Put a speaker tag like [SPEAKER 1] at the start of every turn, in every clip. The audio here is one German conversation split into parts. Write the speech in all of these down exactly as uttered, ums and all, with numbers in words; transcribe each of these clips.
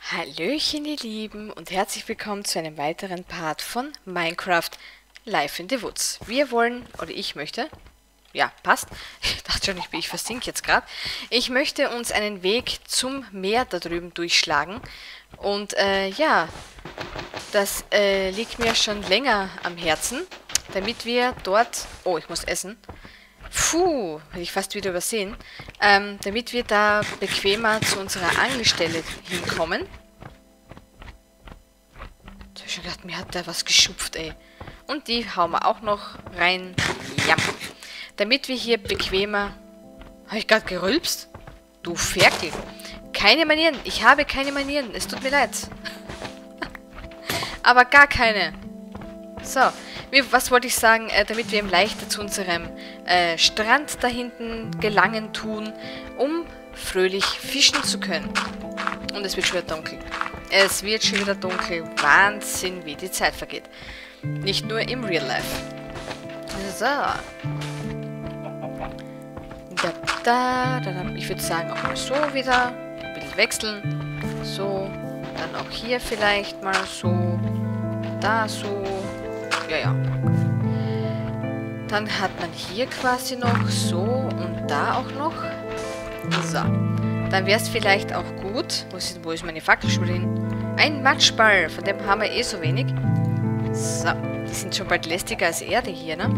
[SPEAKER 1] Hallöchen ihr Lieben und herzlich willkommen zu einem weiteren Part von Minecraft Life in the Woods. Wir wollen, oder ich möchte, ja passt, ich dachte schon, ich, ich versink jetzt gerade, ich möchte uns einen Weg zum Meer da drüben durchschlagen und äh, ja, das äh, liegt mir schon länger am Herzen, damit wir dort, oh ich muss essen, Puh, hätte ich fast wieder übersehen. Ähm, damit wir da bequemer zu unserer Angelstelle hinkommen. Ich habe schon gedacht, mir hat da was geschupft, ey. Und die hauen wir auch noch rein. Ja. Damit wir hier bequemer... Habe ich gerade gerülpst? Du Ferkel. Keine Manieren. Ich habe keine Manieren. Es tut mir leid. Aber gar keine. So. Was wollte ich sagen, äh, damit wir eben leichter zu unserem äh, Strand da hinten gelangen tun, um fröhlich fischen zu können. Und es wird schon wieder dunkel. Es wird schon wieder dunkel. Wahnsinn, wie die Zeit vergeht. Nicht nur im Real Life. So. Da, da, da, da. Ich würde sagen, auch mal so wieder. Ein bisschen wechseln. So. Dann auch hier vielleicht mal so. Da so. Ja, ja. Dann hat man hier quasi noch so und da auch noch. So. Dann wäre es vielleicht auch gut. Wo ist, wo ist meine Fackelspule hin? Ein Matschball. Von dem haben wir eh so wenig. So. Die sind schon bald lästiger als Erde hier, ne?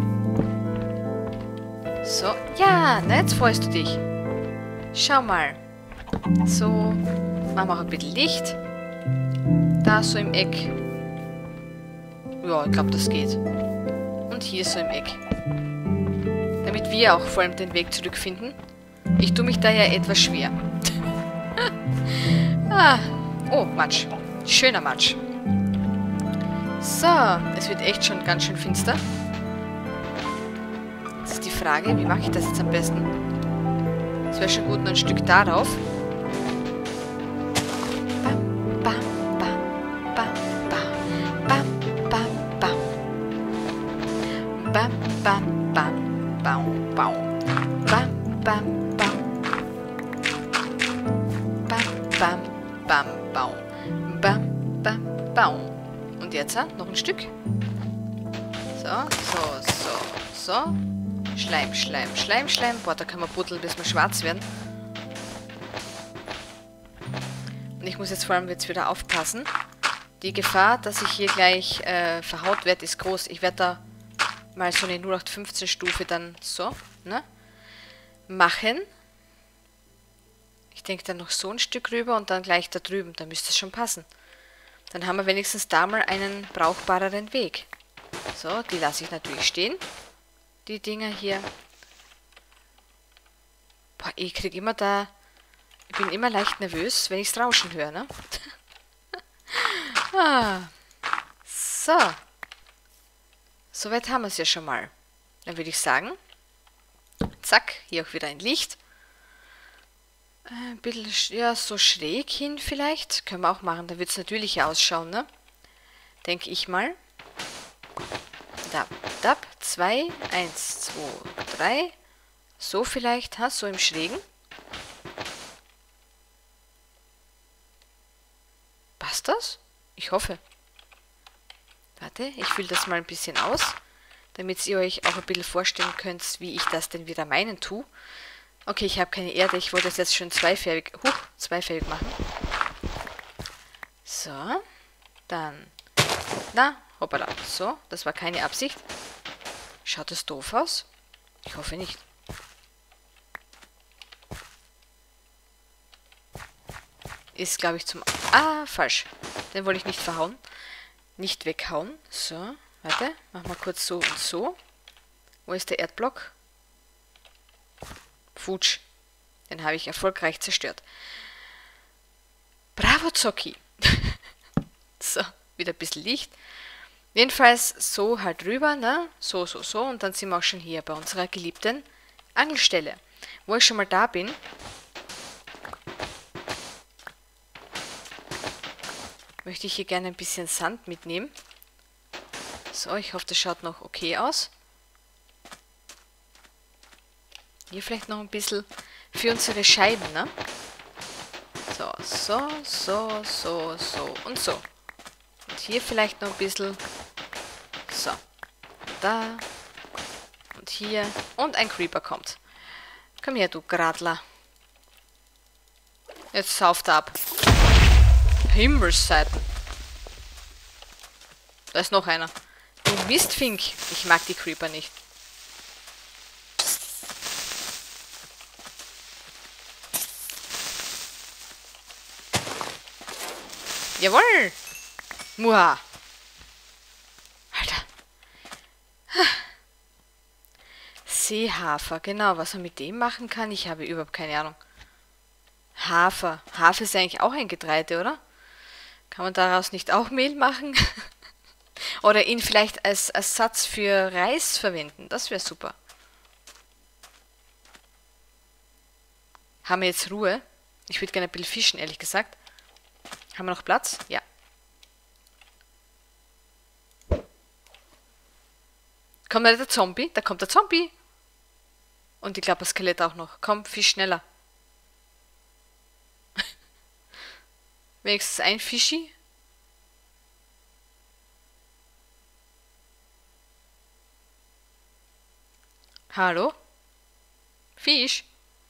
[SPEAKER 1] So. Ja, na, jetzt freust du dich. Schau mal. So. Machen wir auch ein bisschen Licht. Da so im Eck. Ja, ich glaube, das geht. Und hier so im Eck. Damit wir auch vor allem den Weg zurückfinden. Ich tue mich da ja etwas schwer. ah. Oh, Matsch. Schöner Matsch. So, es wird echt schon ganz schön finster. Jetzt ist die Frage, wie mache ich das jetzt am besten? Es wäre schon gut, noch ein Stück darauf. Bam, bam. Bam, bam, bam, baum, baum. Bam, bam, bam. Bam, bam, bam, baum. Bam, bam, baum. Und jetzt noch ein Stück. So, so, so, so. Schleim, Schleim, Schleim, Schleim. Boah, da können wir buddeln, bis wir schwarz werden. Und ich muss jetzt vor allem jetzt wieder aufpassen. Die Gefahr, dass ich hier gleich äh, verhaut werde, ist groß. Ich werde da mal so eine null acht fünfzehn Stufe dann so, ne? Machen. Ich denke dann noch so ein Stück rüber und dann gleich da drüben. Da müsste es schon passen. Dann haben wir wenigstens da mal einen brauchbareren Weg. So, die lasse ich natürlich stehen. Die Dinger hier. Boah, ich krieg immer da... Ich bin immer leicht nervös, wenn ich das Rauschen höre, ne? ah. So. Soweit haben wir es ja schon mal. Dann würde ich sagen, zack, hier auch wieder ein Licht. Ein bisschen, ja, so schräg hin vielleicht. Können wir auch machen, da wird es natürlich ausschauen, ne? Denke ich mal. Da, da, zwei, eins, zwei, drei. So vielleicht, ha, so im Schrägen. Passt das? Ich hoffe. Warte, ich fülle das mal ein bisschen aus, damit ihr euch auch ein bisschen vorstellen könnt, wie ich das denn wieder meinen tue. Okay, ich habe keine Erde, ich wollte es jetzt schon zweifärbig, huch, zweifärbig machen. So, dann, na, hoppala, so, das war keine Absicht. Schaut das doof aus? Ich hoffe nicht. Ist, glaube ich, zum... Ah, falsch. Den wollte ich nicht verhauen. Nicht weghauen. So, warte. Machen wir kurz so und so. Wo ist der Erdblock? Futsch. Den habe ich erfolgreich zerstört. Bravo, Zocki. So, wieder ein bisschen Licht. Jedenfalls so halt rüber, ne? So, so, so. Und dann sind wir auch schon hier bei unserer geliebten Angelstelle. Wo ich schon mal da bin... möchte ich hier gerne ein bisschen Sand mitnehmen. So, ich hoffe, das schaut noch okay aus. Hier vielleicht noch ein bisschen für unsere Scheiben, ne? So, so, so, so, so und so. Und hier vielleicht noch ein bisschen. So. Da. Und hier. Und ein Creeper kommt. Komm her, du Gradler. Jetzt sauft er ab. Himmelsseiten. Da ist noch einer. Du Mistfink. Ich mag die Creeper nicht. Jawohl! Muha! Alter. Seehafer, genau. Was man mit dem machen kann, ich habe überhaupt keine Ahnung. Hafer. Hafer ist eigentlich auch ein Getreide, oder? Kann man daraus nicht auch Mehl machen? Oder ihn vielleicht als Ersatz für Reis verwenden. Das wäre super. Haben wir jetzt Ruhe? Ich würde gerne ein bisschen fischen, ehrlich gesagt. Haben wir noch Platz? Ja. Kommt da der Zombie? Da kommt der Zombie. Und ich glaube, das Skelett auch noch. Komm, fisch schneller. Wenigstens ein Fischi. Hallo? Fisch?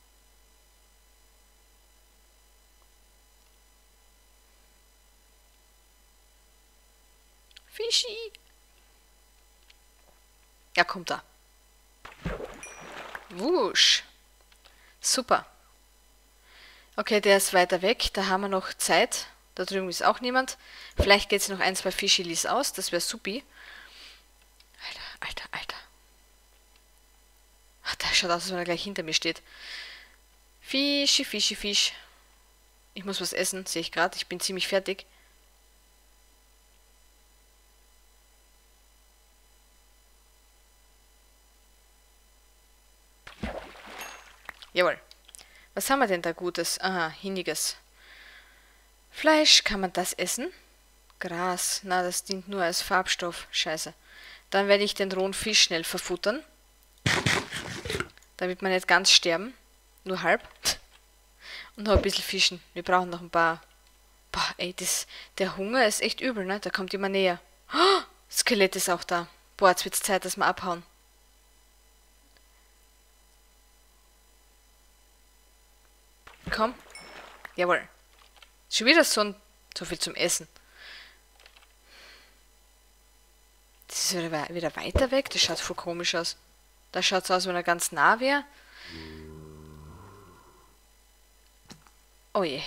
[SPEAKER 1] Fischi? Ja, kommt da. Wusch. Super. Okay, der ist weiter weg. Da haben wir noch Zeit. Da drüben ist auch niemand. Vielleicht geht es noch ein, zwei Fischilis aus. Das wäre supi. Alter, Alter, Alter. Ach, der schaut aus, als wenn er gleich hinter mir steht. Fischi, Fischi, Fisch. Ich muss was essen, sehe ich gerade. Ich bin ziemlich fertig. Jawohl. Was haben wir denn da Gutes? Aha, Hiniges. Fleisch, kann man das essen? Gras, na, das dient nur als Farbstoff. Scheiße. Dann werde ich den rohen Fisch schnell verfuttern. Damit wir nicht ganz sterben. Nur halb. Und noch ein bisschen fischen. Wir brauchen noch ein paar... Boah, ey, das, der Hunger ist echt übel, ne? Der kommt immer näher. Oh, Skelett ist auch da. Boah, jetzt wird es Zeit, dass wir abhauen. Komm. Jawohl. Schon wieder so, ein, so viel zum Essen. Das ist wieder, wieder weiter weg. Das schaut voll komisch aus. Da schaut es aus, wenn er ganz nah wäre. Oh je.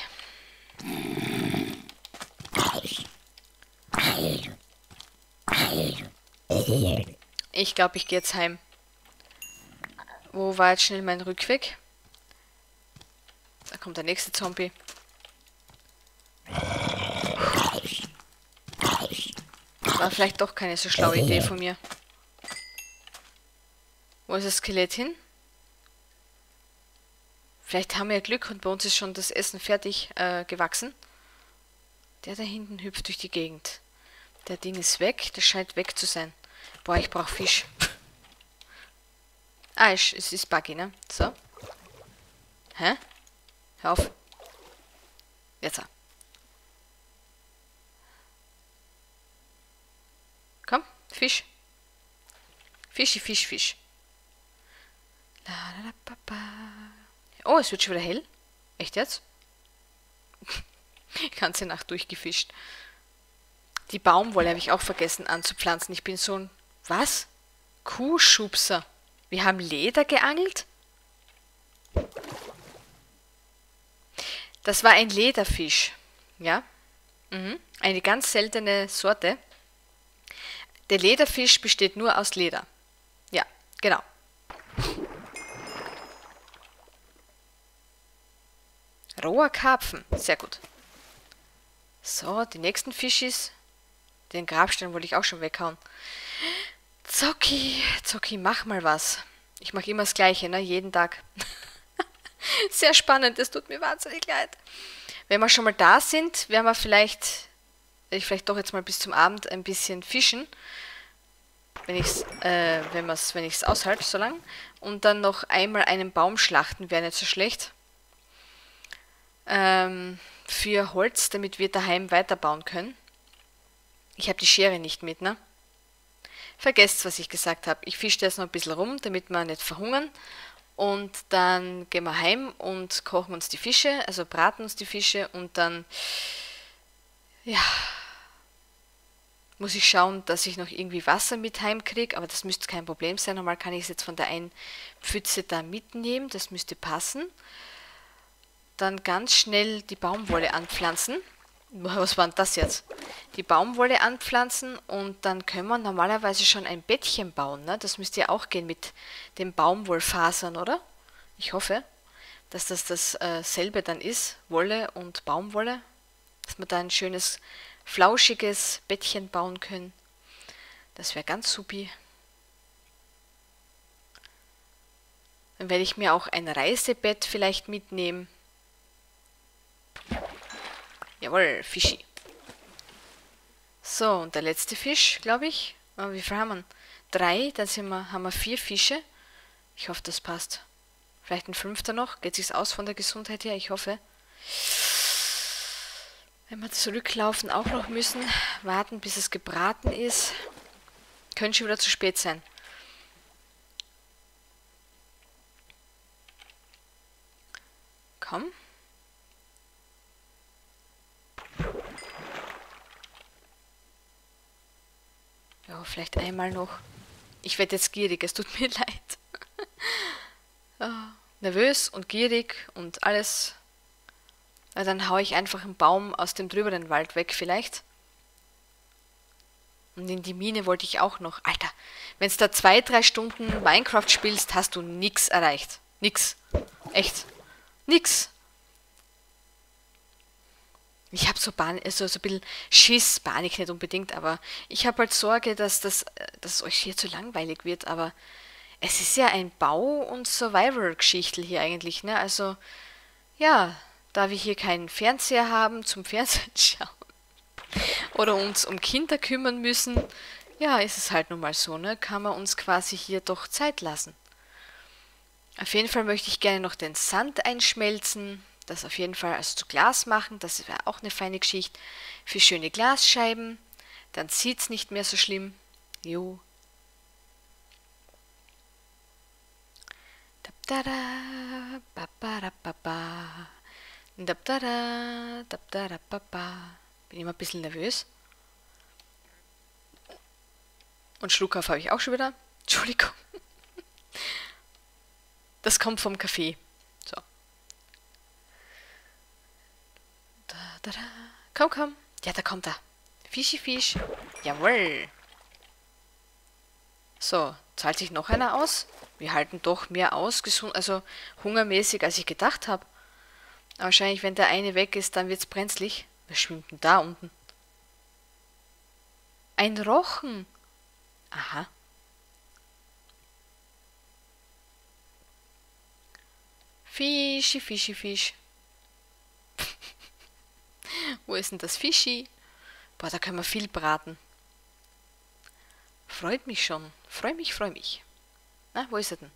[SPEAKER 1] Ich glaube, ich gehe jetzt heim. Wo war jetzt schnell mein Rückweg? Da kommt der nächste Zombie. War vielleicht doch keine so schlaue Idee von mir. Wo ist das Skelett hin? Vielleicht haben wir ja Glück und bei uns ist schon das Essen fertig äh, gewachsen. Der da hinten hüpft durch die Gegend. Der Ding ist weg. Das scheint weg zu sein. Boah, ich brauche Fisch. Ah, es ist buggy, ne? So. Hä? Hör auf. Jetzt. Komm, Fisch. Fischi, Fisch, Fisch. Oh, es wird schon wieder hell. Echt jetzt? Die ganze Nacht durchgefischt. Die Baumwolle habe ich auch vergessen anzupflanzen. Ich bin so ein... Was? Kuhschubser. Wir haben Leder geangelt? Das war ein Lederfisch. Ja? Mhm. Eine ganz seltene Sorte. Der Lederfisch besteht nur aus Leder. Ja, genau. Roher Karpfen. Sehr gut. So, die nächsten Fischis. Den Grabstein wollte ich auch schon weghauen. Zocki, Zocki, mach mal was. Ich mache immer das Gleiche, ne? Jeden Tag. Sehr spannend, das tut mir wahnsinnig leid. Wenn wir schon mal da sind, werden wir vielleicht, ich vielleicht doch jetzt mal bis zum Abend ein bisschen fischen. Wenn ich es, äh, wenn wir's, wenn ich es aushalte, so lang. Und dann noch einmal einen Baum schlachten, wäre nicht so schlecht. ähm, für Holz, damit wir daheim weiterbauen können. Ich habe die Schere nicht mit, ne? Vergesst, was ich gesagt habe. Ich fische jetzt noch ein bisschen rum, damit wir nicht verhungern. Und dann gehen wir heim und kochen uns die Fische, also braten uns die Fische und dann, ja, muss ich schauen, dass ich noch irgendwie Wasser mit heimkriege, aber das müsste kein Problem sein. Normal kann ich es jetzt von der einen Pfütze da mitnehmen, das müsste passen. Dann ganz schnell die Baumwolle anpflanzen. Was war denn das jetzt? Die Baumwolle anpflanzen und dann können wir normalerweise schon ein Bettchen bauen. Ne? Das müsste ja auch gehen mit den Baumwollfasern, oder? Ich hoffe, dass das dasselbe dann ist, Wolle und Baumwolle, dass wir da ein schönes, flauschiges Bettchen bauen können. Das wäre ganz supi. Dann werde ich mir auch ein Reisebett vielleicht mitnehmen. Jawohl, Fischi. So, und der letzte Fisch, glaube ich. Oh, wie viel haben wir? Drei, dann sind wir, haben wir vier Fische. Ich hoffe, das passt. Vielleicht ein fünfter noch. Geht sich's aus von der Gesundheit her? Ich hoffe. Wenn wir zurücklaufen auch noch müssen, warten bis es gebraten ist. Könnte schon wieder zu spät sein. Komm. Ja, vielleicht einmal noch. Ich werde jetzt gierig, es tut mir leid. Ja, nervös und gierig und alles. Ja, dann haue ich einfach einen Baum aus dem drüberen Wald weg vielleicht. Und in die Mine wollte ich auch noch. Alter, wenn du da zwei, drei Stunden Minecraft spielst, hast du nix erreicht. Nix. Echt. Nix. Ich habe so, Bahn, so, so ein bisschen Schiss, Panik nicht unbedingt, aber ich habe halt Sorge, dass, das, dass es euch hier zu langweilig wird, aber es ist ja ein Bau- und Survival-Geschichtel hier eigentlich, ne? Also, ja, da wir hier keinen Fernseher haben zum Fernsehen schauen oder uns um Kinder kümmern müssen, ja, ist es halt nun mal so, ne? Kann man uns quasi hier doch Zeit lassen. Auf jeden Fall möchte ich gerne noch den Sand einschmelzen. Das auf jeden Fall also zu Glas machen, das wäre auch eine feine Geschichte. Für schöne Glasscheiben, dann sieht es nicht mehr so schlimm. Jo. Bin immer ein bisschen nervös. Und Schluckauf habe ich auch schon wieder. Entschuldigung. Das kommt vom Kaffee. So. Da, da, da. Komm, komm. Ja, da kommt er. Fischi, Fisch. Jawohl. So, zahlt sich noch einer aus? Wir halten doch mehr aus, gesund, also hungermäßig, als ich gedacht habe. Aber wahrscheinlich, wenn der eine weg ist, dann wird's brenzlig. Wer schwimmt denn da unten? Ein Rochen. Aha. Fischi, Fischi, Fisch. Wo ist denn das Fischi? Boah, da können wir viel braten. Freut mich schon. Freu mich, freu mich. Na, wo ist er denn?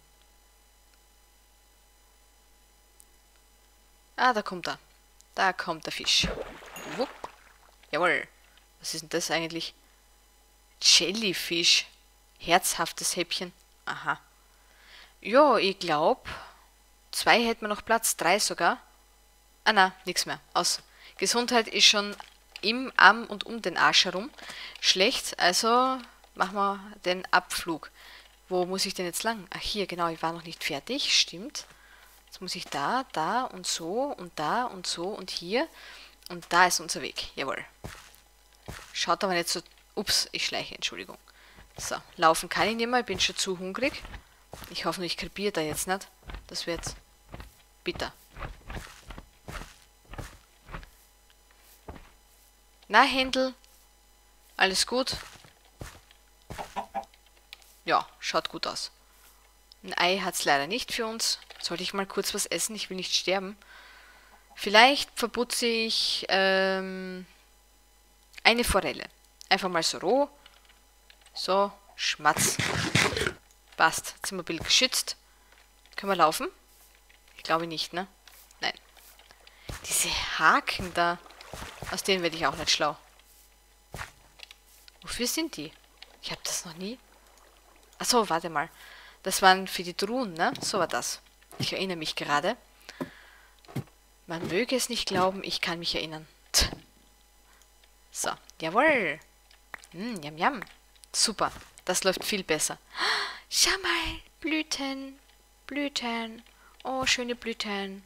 [SPEAKER 1] Ah, da kommt er. Da kommt der Fisch. Wupp. Jawohl. Was ist denn das eigentlich? Jellyfish. Herzhaftes Häppchen. Aha. Ja, ich glaube, zwei hätten wir noch Platz. Drei sogar. Ah, na, nix mehr. Aus. Gesundheit ist schon im, am und um den Arsch herum. Schlecht, also machen wir den Abflug. Wo muss ich denn jetzt lang? Ach, hier, genau, ich war noch nicht fertig. Stimmt. Jetzt muss ich da, da und so und da und so und hier. Und da ist unser Weg. Jawohl. Schaut aber nicht so... Ups, ich schleiche, Entschuldigung. So, laufen kann ich nicht mehr, ich bin schon zu hungrig. Ich hoffe nur, ich krepiere da jetzt nicht. Das wird bitter. Na, Händel? Alles gut? Ja, schaut gut aus. Ein Ei hat es leider nicht für uns. Sollte ich mal kurz was essen? Ich will nicht sterben. Vielleicht verputze ich ähm, eine Forelle. Einfach mal so roh. So, Schmatz. Passt. Jetzt sind wir ein bisschen geschützt. Können wir laufen? Ich glaube nicht, ne? Nein. Diese Haken da. Aus denen werde ich auch nicht schlau. Wofür sind die? Ich habe das noch nie. Achso, warte mal. Das waren für die Truhen, ne? So war das. Ich erinnere mich gerade. Man möge es nicht glauben, ich kann mich erinnern. So, jawohl. Mm, yum, yum. Super, das läuft viel besser. Schau mal, Blüten, Blüten. Oh, schöne Blüten.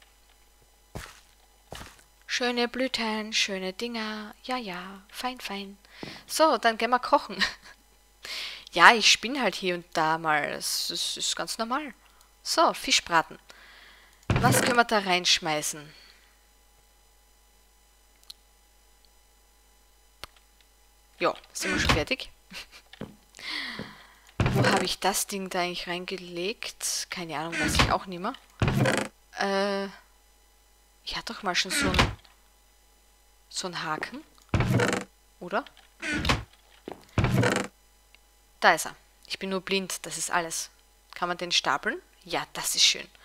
[SPEAKER 1] Schöne Blüten, schöne Dinger. Ja, ja, fein, fein. So, dann gehen wir kochen. Ja, ich spinne halt hier und da mal. Das ist, ist ganz normal. So, Fischbraten. Was können wir da reinschmeißen? Ja, sind wir schon fertig. Wo habe ich das Ding da eigentlich reingelegt? Keine Ahnung, weiß ich auch nicht mehr. Äh, ich hatte doch mal schon so einen so einen Haken. Oder? Da ist er. Ich bin nur blind, das ist alles. Kann man den stapeln? Ja, das ist schön.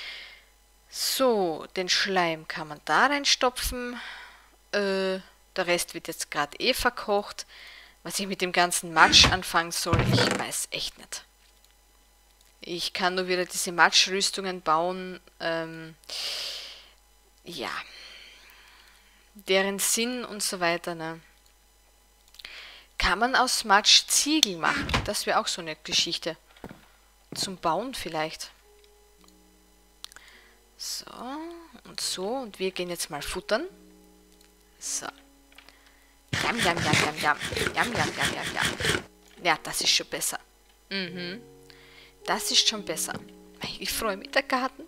[SPEAKER 1] So, den Schleim kann man da reinstopfen. Äh, der Rest wird jetzt gerade eh verkocht. Was ich mit dem ganzen Matsch anfangen soll, ich weiß echt nicht. Ich kann nur wieder diese Matschrüstungen bauen. Ähm, ja. Deren Sinn und so weiter, ne? Kann man aus Matsch Ziegel machen? Das wäre auch so eine Geschichte. Zum Bauen vielleicht. So, und so. Und wir gehen jetzt mal futtern. So. Jam, jam, jam, jam, jam. Jam, jam, jam, jam, jam. Ja, das ist schon besser. Mhm. Das ist schon besser. Ich freue mich, der Garten.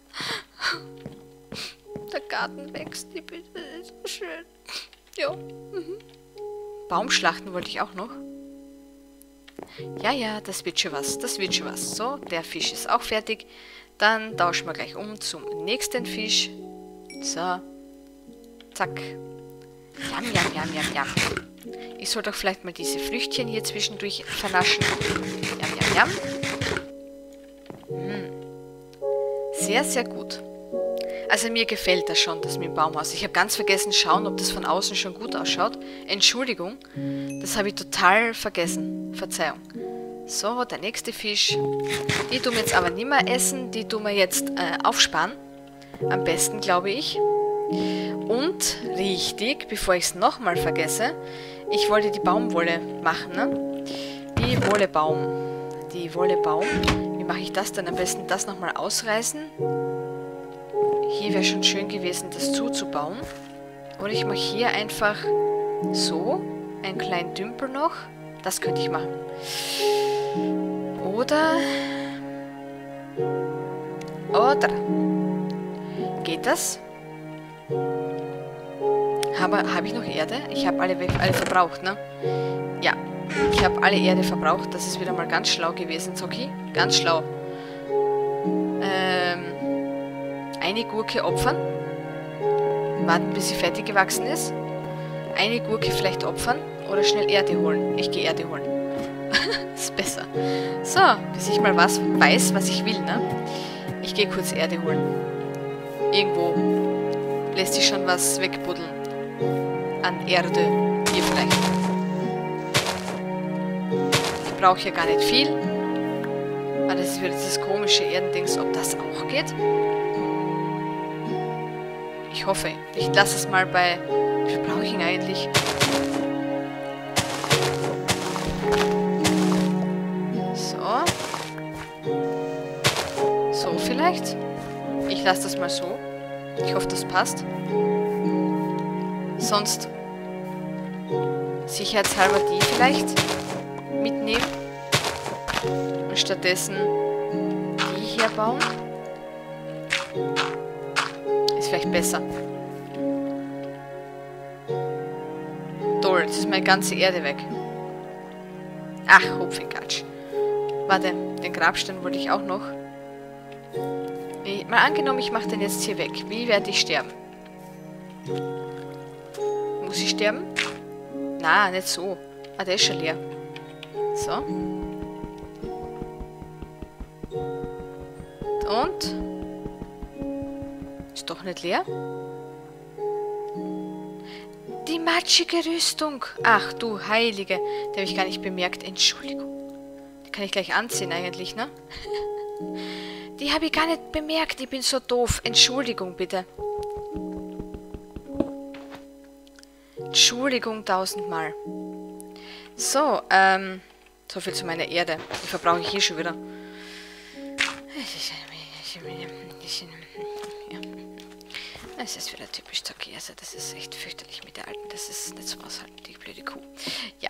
[SPEAKER 1] Der Garten wächst. Das ist so schön. Ja. Mhm. Baumschlachten wollte ich auch noch. Ja, ja, das wird schon was. Das wird schon was. So, der Fisch ist auch fertig. Dann tauschen wir gleich um zum nächsten Fisch. So. Zack. Jam, jam, jam, jam, jam. Ich soll doch vielleicht mal diese Früchtchen hier zwischendurch vernaschen. Jam, jam, jam. Hm. Sehr, sehr gut. Also mir gefällt das schon, das mit dem Baumhaus. Ich habe ganz vergessen schauen, ob das von außen schon gut ausschaut. Entschuldigung, das habe ich total vergessen. Verzeihung. So, der nächste Fisch. Die tun wir jetzt aber nicht mehr essen, die tun wir jetzt äh, aufsparen. Am besten, glaube ich. Und, richtig, bevor ich es nochmal vergesse, ich wollte die Baumwolle machen, ne? Die Wollebaum. Die Wollebaum. Wie mache ich das dann? Am besten das nochmal ausreißen. Hier wäre schon schön gewesen, das zuzubauen. Oder ich mache hier einfach so einen kleinen Dümpel noch. Das könnte ich machen. Oder... Oder... Geht das? Habe, habe ich noch Erde? Ich habe alle, alle verbraucht, ne? Ja, ich habe alle Erde verbraucht. Das ist wieder mal ganz schlau gewesen, Zoki. Ganz schlau. Ähm... Eine Gurke opfern. Warten, bis sie fertig gewachsen ist. Eine Gurke vielleicht opfern. Oder schnell Erde holen. Ich gehe Erde holen. Ist besser. So, bis ich mal was weiß, was ich will, ne? Ich gehe kurz Erde holen. Irgendwo lässt sich schon was wegbuddeln. An Erde. Hier vielleicht. Ich brauche hier gar nicht viel. Aber das ist wieder dieses komische Erdendings, ob das auch geht. Ich hoffe. Ich lasse es mal bei... Wie viel brauche ich ihn eigentlich? So. So vielleicht. Ich lasse das mal so. Ich hoffe, das passt. Sonst sicherheitshalber die vielleicht mitnehmen. Und stattdessen die hier bauen. Ist vielleicht besser. Toll, jetzt ist meine ganze Erde weg. Ach, Hopfenkatsch. Warte, den Grabstein wollte ich auch noch. Mal angenommen, ich mache den jetzt hier weg. Wie werde ich sterben? Muss ich sterben? Na, nicht so. Ah, der ist schon leer. So. Und? Ist doch nicht leer? die matschige Rüstung. Ach du Heilige, die habe ich gar nicht bemerkt. Entschuldigung. Die kann ich gleich anziehen eigentlich, ne? Die habe ich gar nicht bemerkt. Ich bin so doof. Entschuldigung, bitte. Entschuldigung tausendmal. So, ähm, so viel zu meiner Erde. Die verbrauche ich hier schon wieder. Es ist wieder typisch Taki. Also das ist echt fürchterlich mit der alten. Das ist nicht so aushalten, die blöde Kuh. Ja.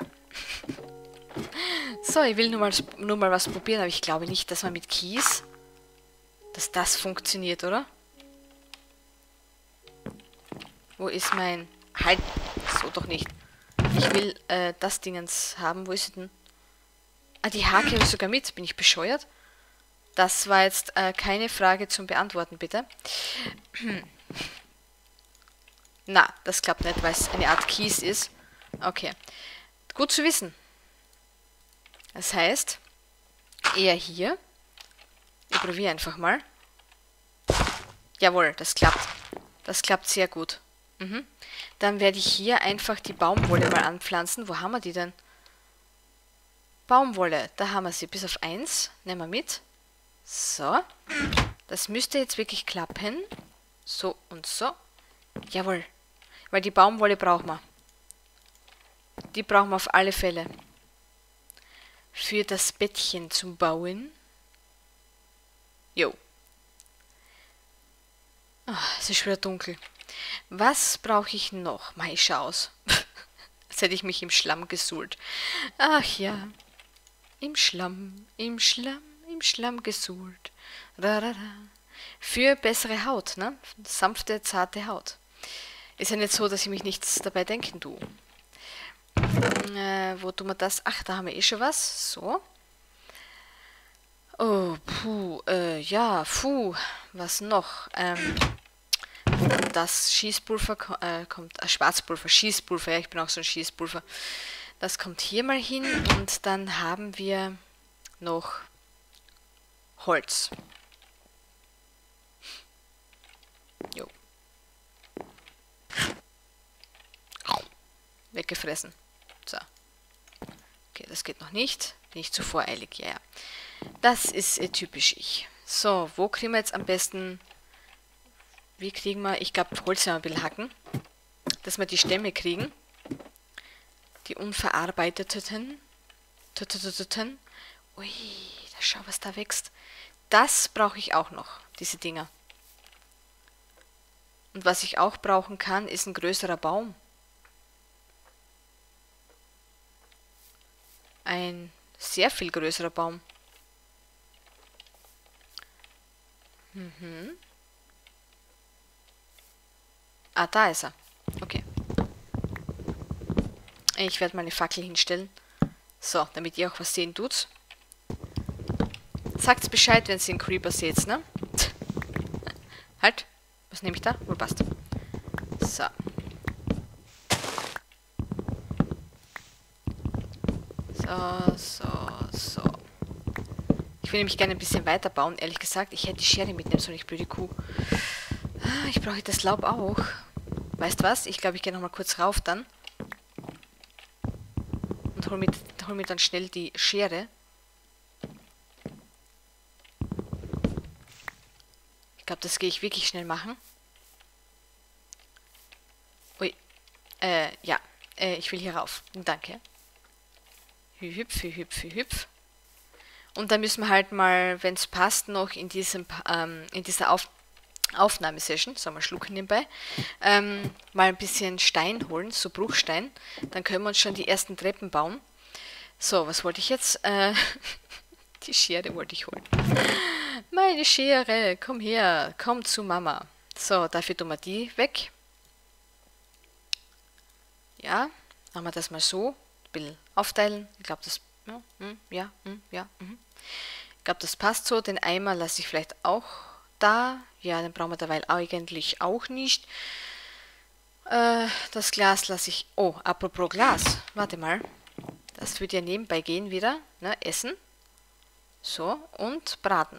[SPEAKER 1] So, ich will nur mal, nur mal was probieren, aber ich glaube nicht, dass man mit Kies, dass das funktioniert, oder? Wo ist mein... Halt! So doch nicht. Ich will äh, das Dingens haben. Wo ist sie denn? Ah, die Hake habe ich sogar mit. Bin ich bescheuert? Das war jetzt äh, keine Frage zum Beantworten, bitte. Na, das klappt nicht, weil es eine Art Kies ist. Okay. Gut zu wissen. Das heißt, eher hier. Ich probiere einfach mal. Jawohl, das klappt. Das klappt sehr gut. Mhm. Dann werde ich hier einfach die Baumwolle mal anpflanzen. Wo haben wir die denn? Baumwolle, da haben wir sie. Bis auf eins. Nehmen wir mit. So. Das müsste jetzt wirklich klappen. So und so. Jawohl. Weil die Baumwolle brauchen wir. Die brauchen wir auf alle Fälle. Für das Bettchen zum Bauen. Jo. Oh, es ist schon wieder dunkel. Was brauche ich noch? Mei, schau aus. Als hätte ich mich im Schlamm gesuhlt. Ach ja. Im Schlamm, im Schlamm, im Schlamm gesuhlt. Rarara. Für bessere Haut, ne? Sanfte, zarte Haut. Ist ja nicht so, dass ich mich nichts dabei denken tue. Äh, wo tun wir das? Ach, da haben wir eh schon was. So. Oh, puh, äh, ja, puh. Was noch? Ähm, das Schießpulver äh, kommt, äh, Schwarzpulver, Schießpulver, ja, ich bin auch so ein Schießpulver. Das kommt hier mal hin und dann haben wir noch Holz. Jo. Weggefressen. So. Okay, das geht noch nicht. Bin ich zu voreilig, ja, ja. Das ist äh, typisch ich. So, wo kriegen wir jetzt am besten... Wie kriegen wir... Ich glaube, Holz werden wir ein bisschen hacken. Dass wir die Stämme kriegen. Die unverarbeiteten. Ui, da schau, was da wächst. Das brauche ich auch noch, diese Dinger. Und was ich auch brauchen kann, ist ein größerer Baum. Ein sehr viel größerer Baum. Mhm. Ah, da ist er. Okay. Ich werde mal eine Fackel hinstellen. So, damit ihr auch was sehen tut. Sagt Bescheid, wenn ihr einen Creeper seht, ne? Halt. Was nehme ich da? Wohl passt. So. So, so, so. Ich will nämlich gerne ein bisschen weiter bauen. Ehrlich gesagt, ich hätte die Schere mitnehmen sollen, ich blöde Kuh. Ich brauche das Laub auch. Weißt was? Ich glaube, ich gehe nochmal kurz rauf dann. Und hol mir, hol mir dann schnell die Schere. Ich glaube, das gehe ich wirklich schnell machen. Ui. Äh, ja. Äh, ich will hier rauf. Danke. Hüpf, hüpf, hüpf. Und dann müssen wir halt mal, wenn es passt, noch in diesem ähm, in dieser Auf Aufnahmesession, so mal schlucken nebenbei, ähm, mal ein bisschen Stein holen, so Bruchstein. Dann können wir uns schon die ersten Treppen bauen. So, was wollte ich jetzt? Äh, die Schere wollte ich holen. Meine Schere, komm her, komm zu Mama. So, dafür tun wir die weg. Ja, machen wir das mal so. Ein bisschen aufteilen. Ich glaube, das... Ja, hm, ja, hm, ja. Hm. Ich glaube, das passt so. Den Eimer lasse ich vielleicht auch da. Ja, den brauchen wir derweil eigentlich auch nicht. Äh, das Glas lasse ich... Oh, apropos Glas. Warte mal. Das würde ja nebenbei gehen wieder. Ne, essen. So, und braten.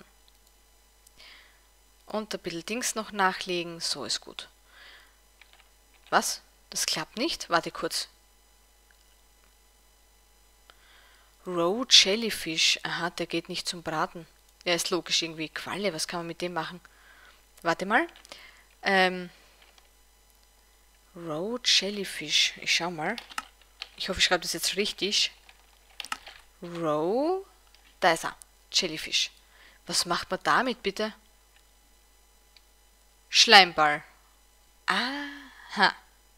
[SPEAKER 1] Und ein bisschen Dings noch nachlegen. So ist gut. Was? Das klappt nicht. Warte kurz. Roe Jellyfish. Aha, der geht nicht zum Braten. Ja, ist logisch irgendwie. Qualle, was kann man mit dem machen? Warte mal. Ähm. Roe Jellyfish. Ich schau mal. Ich hoffe, ich schreibe das jetzt richtig. Roe. Da ist er. Jellyfish. Was macht man damit bitte? Schleimball. Aha.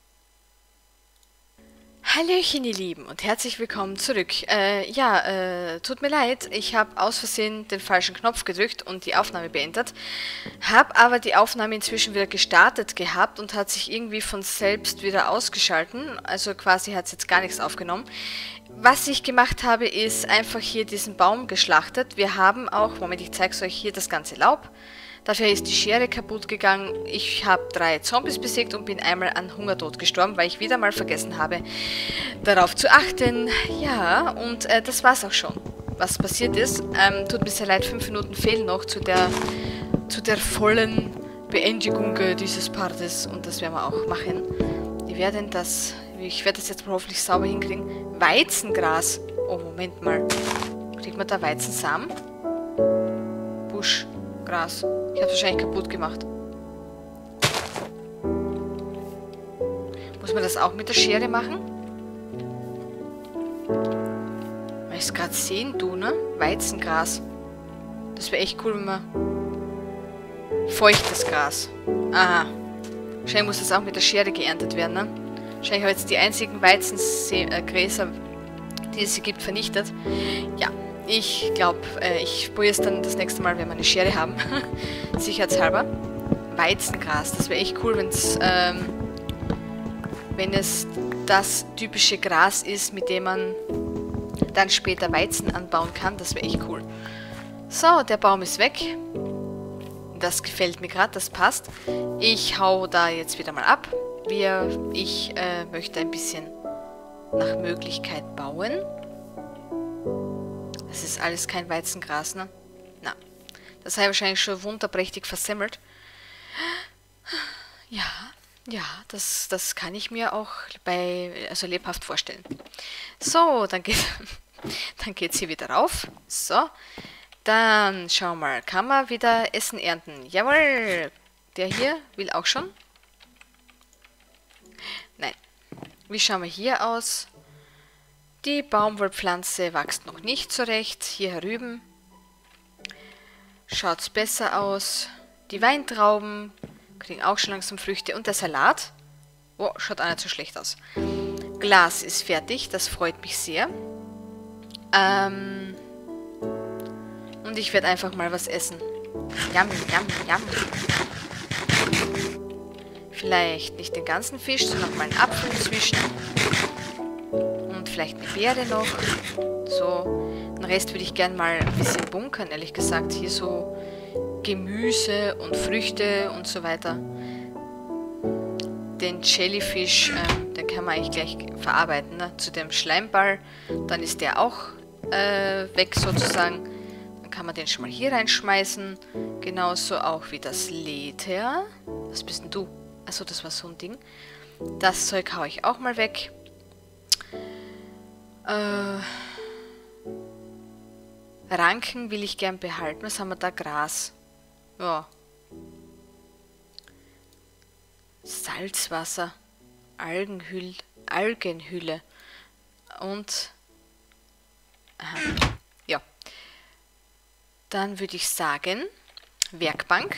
[SPEAKER 1] Hallöchen, ihr Lieben, und herzlich willkommen zurück. Äh, ja, äh, tut mir leid, ich habe aus Versehen den falschen Knopf gedrückt und die Aufnahme beendet. Habe aber die Aufnahme inzwischen wieder gestartet gehabt und hat sich irgendwie von selbst wieder ausgeschalten. Also quasi hat es jetzt gar nichts aufgenommen. Was ich gemacht habe, ist einfach hier diesen Baum geschlachtet. Wir haben auch, Moment, ich zeige es euch hier, das ganze Laub. Dafür ist die Schere kaputt gegangen. Ich habe drei Zombies besiegt und bin einmal an Hungertod gestorben, weil ich wieder mal vergessen habe, darauf zu achten. Ja, und äh, das war's auch schon, was passiert ist. Ähm, tut mir sehr leid, fünf Minuten fehlen noch zu der, zu der vollen Beendigung dieses Partes. Und das werden wir auch machen. Wir werden das, ich werde das jetzt hoffentlich sauber hinkriegen. Weizengras. Oh, Moment mal. Kriegt man da Weizensamen? Buschgras. Ich habe es wahrscheinlich kaputt gemacht. Muss man das auch mit der Schere machen? Weil ich es gerade sehen, du, ne? Weizengras. Das wäre echt cool, wenn man... Feuchtes Gras. Aha. Wahrscheinlich muss das auch mit der Schere geerntet werden, ne? Wahrscheinlich habe ich jetzt die einzigen Weizengräser, die es hier gibt, vernichtet. Ja. Ich glaube, äh, ich probiere es dann das nächste Mal, wenn wir eine Schere haben. Sicherheitshalber. Weizengras, das wäre echt cool, wenn's, ähm, wenn es das typische Gras ist, mit dem man dann später Weizen anbauen kann. Das wäre echt cool. So, der Baum ist weg. Das gefällt mir gerade, das passt. Ich hau da jetzt wieder mal ab. Wir, ich äh, möchte ein bisschen nach Möglichkeit bauen. Das ist alles kein Weizengras, ne? Na. Das habe ich wahrscheinlich schon wunderprächtig versemmelt. Ja, ja, das, das kann ich mir auch bei, also lebhaft vorstellen. So, dann geht dann geht's hier wieder rauf. So. Dann schau mal, kann man wieder Essen ernten? Jawohl! Der hier will auch schon. Nein. Wie schauen wir hier aus? Die Baumwollpflanze wächst noch nicht zurecht. Hier herüben schaut es besser aus. Die Weintrauben kriegen auch schon langsam Früchte. Und der Salat, oh, schaut auch nicht so schlecht aus. Glas ist fertig, das freut mich sehr. Ähm, und ich werde einfach mal was essen. Yum, yum, yum. Vielleicht nicht den ganzen Fisch, sondern mal einen Apfel zwischen. Vielleicht eine Beere noch. So, den Rest würde ich gerne mal ein bisschen bunkern, ehrlich gesagt. Hier so Gemüse und Früchte und so weiter. Den Jellyfish, ähm, den kann man eigentlich gleich verarbeiten, ne? Zu dem Schleimball. Dann ist der auch äh, weg sozusagen. Dann kann man den schon mal hier reinschmeißen. Genauso auch wie das Leder. Was bist denn du? Achso, das war so ein Ding. Das Zeug haue ich auch mal weg. Äh, Ranken will ich gern behalten. Was haben wir da? Gras. Ja. Salzwasser. Algenhüll, Algenhülle. Und... Aha. Ja. Dann würde ich sagen, Werkbank.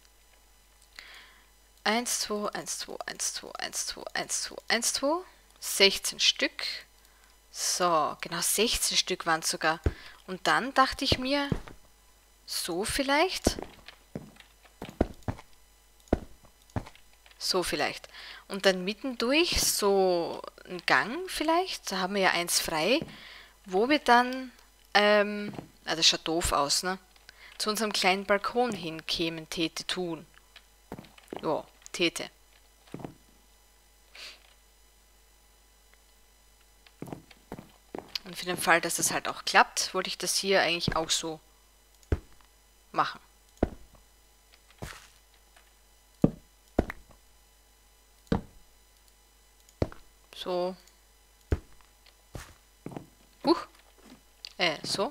[SPEAKER 1] eins, zwei, eins, zwei, eins, zwei, eins, zwei, eins, zwei, eins, zwei. sechzehn Stück. So, genau sechzehn Stück waren es sogar. Und dann dachte ich mir, so vielleicht. So vielleicht. Und dann mittendurch so ein Gang vielleicht. Da haben wir ja eins frei, wo wir dann, ähm, ah, das schaut doof aus, ne? Zu unserem kleinen Balkon hinkämen, täte tun. Ja, täte. Und für den Fall, dass das halt auch klappt, wollte ich das hier eigentlich auch so machen. So. Huch. Äh, so.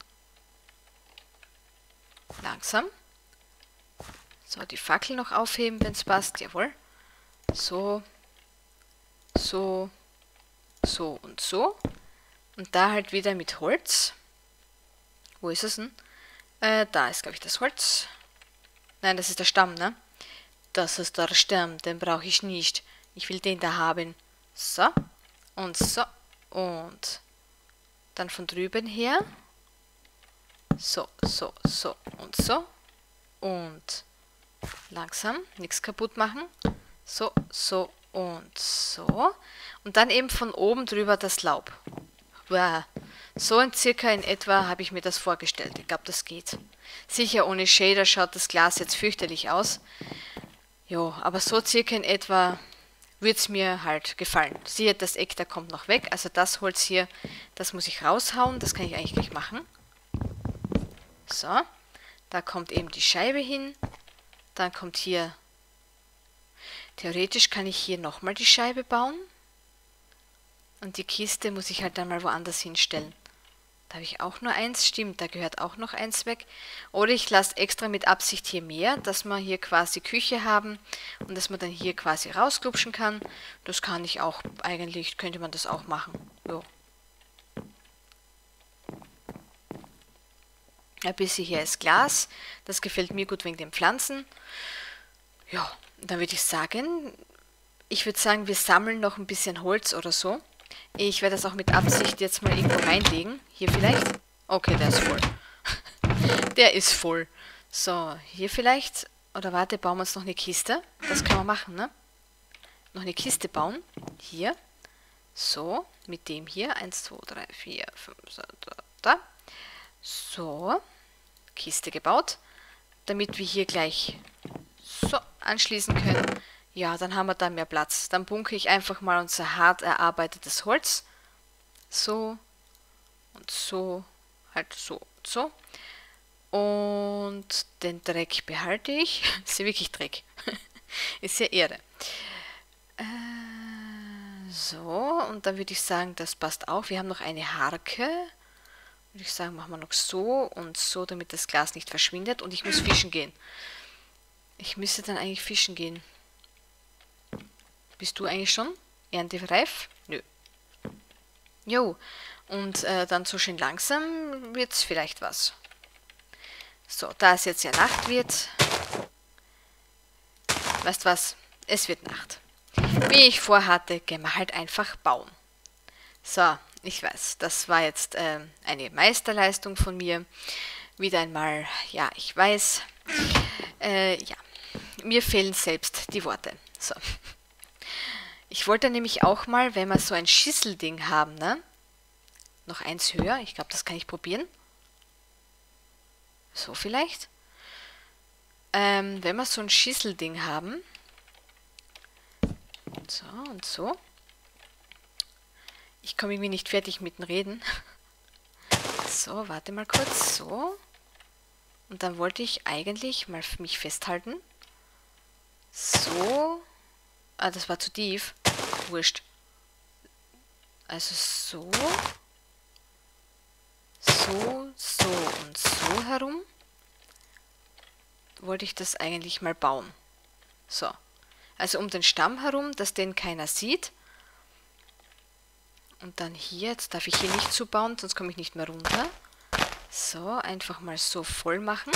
[SPEAKER 1] Langsam. So, die Fackel noch aufheben, wenn es passt. Jawohl. So. So. So und so. Und da halt wieder mit Holz. Wo ist es denn? Äh, da ist, glaube ich, das Holz. Nein, das ist der Stamm, ne? Das ist der Stamm, den brauche ich nicht. Ich will den da haben. So. Und so. Und dann von drüben her. So, so, so und so. Und langsam, nichts kaputt machen. So, so und so. Und dann eben von oben drüber das Laub. Wow. So in circa in etwa habe ich mir das vorgestellt. Ich glaube, das geht. Sicher ohne Shader schaut das Glas jetzt fürchterlich aus. Jo, aber so circa in etwa würde es mir halt gefallen. Siehe, das Eck, da kommt noch weg. Also das Holz hier, das muss ich raushauen. Das kann ich eigentlich gleich machen. So, da kommt eben die Scheibe hin. Dann kommt hier... Theoretisch kann ich hier nochmal die Scheibe bauen. Und die Kiste muss ich halt dann mal woanders hinstellen. Da habe ich auch nur eins, stimmt, da gehört auch noch eins weg. Oder ich lasse extra mit Absicht hier mehr, dass wir hier quasi Küche haben und dass man dann hier quasi rausklupschen kann. Das kann ich auch, eigentlich könnte man das auch machen. Jo. Ein bisschen hier ist Glas, das gefällt mir gut wegen den Pflanzen. Ja, dann würde ich sagen, ich würde sagen, wir sammeln noch ein bisschen Holz oder so. Ich werde das auch mit Absicht jetzt mal irgendwo reinlegen. Hier vielleicht. Okay, der ist voll. Der ist voll. So, hier vielleicht. Oder warte, bauen wir uns noch eine Kiste. Das kann man machen, ne? Noch eine Kiste bauen. Hier. So, mit dem hier. Eins, zwei, drei, vier, fünf, sechs, da. So. Kiste gebaut. Damit wir hier gleich so anschließen können. Ja, dann haben wir da mehr Platz. Dann bunkere ich einfach mal unser hart erarbeitetes Holz. So und so, halt so und so. Und den Dreck behalte ich. Ist ja wirklich Dreck. Ist ja Erde. Äh, so, und dann würde ich sagen, das passt auch. Wir haben noch eine Harke. Würde ich sagen, machen wir noch so und so, damit das Glas nicht verschwindet. Und ich muss fischen gehen. Ich müsste dann eigentlich fischen gehen. Bist du eigentlich schon erntereif? Nö. Jo, und äh, dann so schön langsam wird es vielleicht was. So, da es jetzt ja Nacht wird, weißt was, es wird Nacht. Wie ich vorhatte, gehen wir halt einfach bauen. So, ich weiß, das war jetzt äh, eine Meisterleistung von mir. Wieder einmal, ja, ich weiß, äh, ja, mir fehlen selbst die Worte. So. Ich wollte nämlich auch mal, wenn wir so ein Schüsselding haben, ne? Noch eins höher. Ich glaube, das kann ich probieren. So vielleicht. Ähm, wenn wir so ein Schüsselding haben. So und so. Ich komme irgendwie nicht fertig mit dem Reden. So, warte mal kurz. So. Und dann wollte ich eigentlich mal mich festhalten. So. Ah, das war zu tief. Wurscht. Also so. So, so und so herum. Wollte ich das eigentlich mal bauen. So. Also um den Stamm herum, dass den keiner sieht. Und dann hier, jetzt darf ich hier nicht zubauen, sonst komme ich nicht mehr runter. So, einfach mal so voll machen.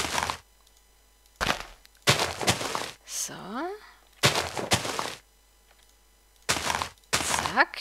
[SPEAKER 1] So. Zack.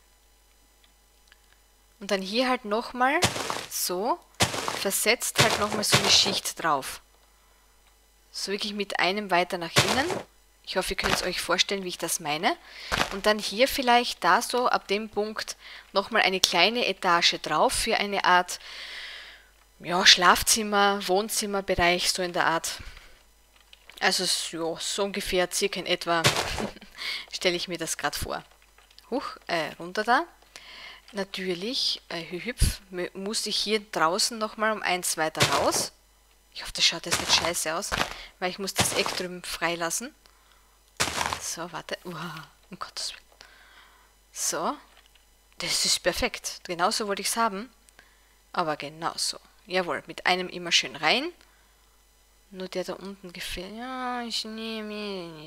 [SPEAKER 1] Und dann hier halt nochmal so versetzt halt nochmal so eine Schicht drauf. So wirklich mit einem weiter nach innen. Ich hoffe, ihr könnt es euch vorstellen, wie ich das meine. Und dann hier vielleicht da so ab dem Punkt nochmal eine kleine Etage drauf für eine Art ja, Schlafzimmer, Wohnzimmerbereich, so in der Art. Also ja, so ungefähr, circa in etwa stelle ich mir das gerade vor. Huch, äh, runter da. Natürlich, äh, hüpf, muss ich hier draußen nochmal um eins weiter raus. Ich hoffe, das schaut jetzt nicht scheiße aus, weil ich muss das Eck drüben freilassen. So, warte. Uah, um Gottes Willen. So. Das ist perfekt. Genauso wollte ich es haben. Aber genauso. Jawohl, mit einem immer schön rein. Nur der da unten gefällt. Ja, ich nehme.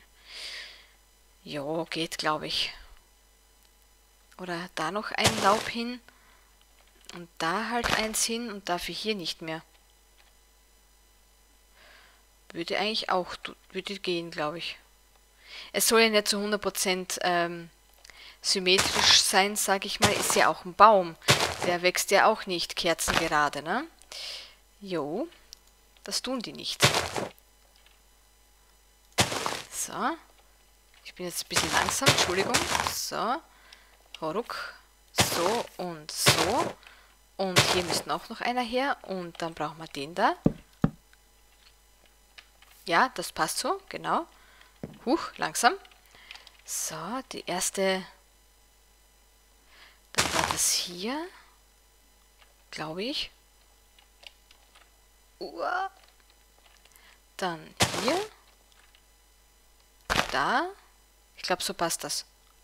[SPEAKER 1] Jo, geht, glaube ich. Oder da noch ein Laub hin. Und da halt eins hin und dafür hier nicht mehr. Würde eigentlich auch würde gehen, glaube ich. Es soll ja nicht zu hundert Prozent ähm, symmetrisch sein, sage ich mal. Ist ja auch ein Baum. Der wächst ja auch nicht kerzengerade, ne? Jo, das tun die nicht. So. Ich bin jetzt ein bisschen langsam, Entschuldigung. So. Ruck. So und so. Und hier müsste auch noch einer her. Und dann brauchen wir den da. Ja, das passt so, genau. Huch, langsam. So, die erste. Dann war das hier. Glaube ich. Uah. Dann hier. Da. Ich glaube, so passt das.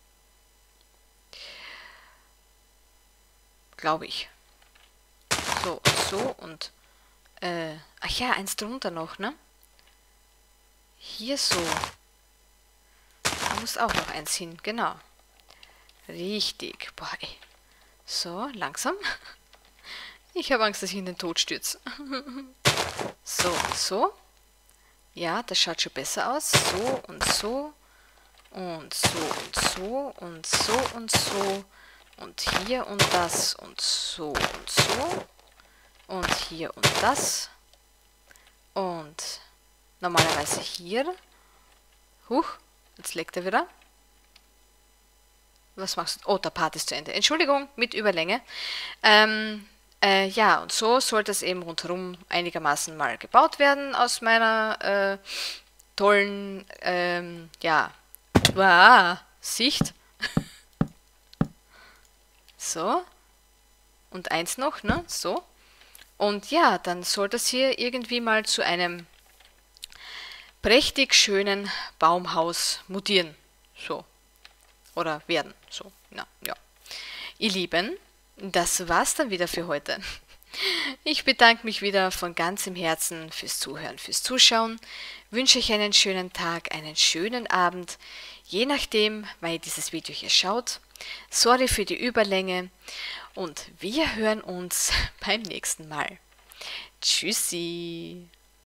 [SPEAKER 1] Glaube ich. So und so und. Äh, ach ja, eins drunter noch, ne? Hier so. Da muss auch noch eins hin, genau. Richtig. Boah, ey. So, langsam. Ich habe Angst, dass ich in den Tod stürze. So und so. Ja, das schaut schon besser aus. So und so. Und so und so. Und so und so. Und hier und das. Und so und so. Und hier und das. Und normalerweise hier. Huch, jetzt legt er wieder. Was machst du? Oh, der Part ist zu Ende. Entschuldigung, mit Überlänge. Ähm, äh, ja, und so sollte es eben rundherum einigermaßen mal gebaut werden aus meiner äh, tollen, ähm, ja, wow, Sicht. So. Und eins noch, ne? So. Und ja, dann soll das hier irgendwie mal zu einem prächtig schönen Baumhaus mutieren. So. Oder werden. So. Na, ja. Ihr Lieben, das war's dann wieder für heute. Ich bedanke mich wieder von ganzem Herzen fürs Zuhören, fürs Zuschauen. Wünsche euch einen schönen Tag, einen schönen Abend, je nachdem, wann ihr dieses Video hier schaut. Sorry für die Überlänge und wir hören uns beim nächsten Mal. Tschüssi!